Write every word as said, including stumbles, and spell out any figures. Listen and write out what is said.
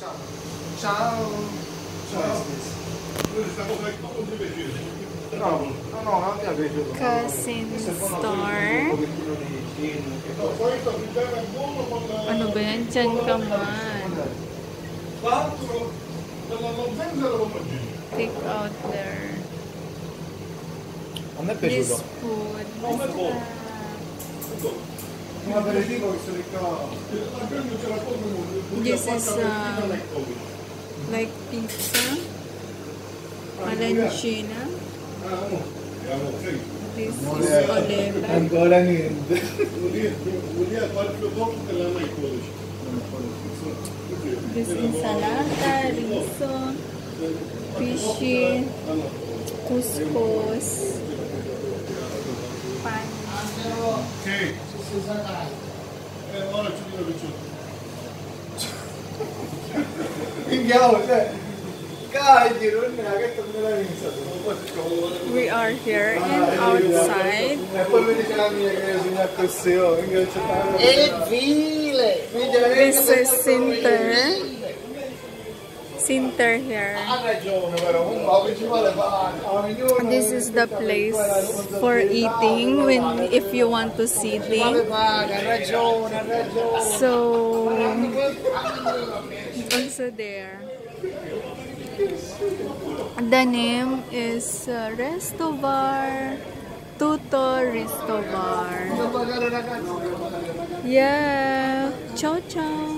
Ciao. Ciao. Ciao. No, no, no, non mi è piaciuto. Cousin Store. Ano ba yan? Diyan ka man. Take out there. A me è This piaciuto. food. Un aperitivo che si ricava. This is um, like pizza. Arancina. This is oliva. Ancora niente. This insalata, riso, fishy, couscous, pan. Sì. Eh, ora ci dico che c'è. Minchiamo, cioè. Cagli, non è che sto me l'hai iniziato. We are here and outside. E poi mi dice la mia che io sono a Cosseo. E vile! This is Sinter. Sinter here. Ha ragione però, un po' che ci vuole fare. This is the place for eating when if you want to see things. Ha ragione, ha ragione. So also there. The name is uh, Restobar. Tuto Restobar. Yeah. Ciao ciao.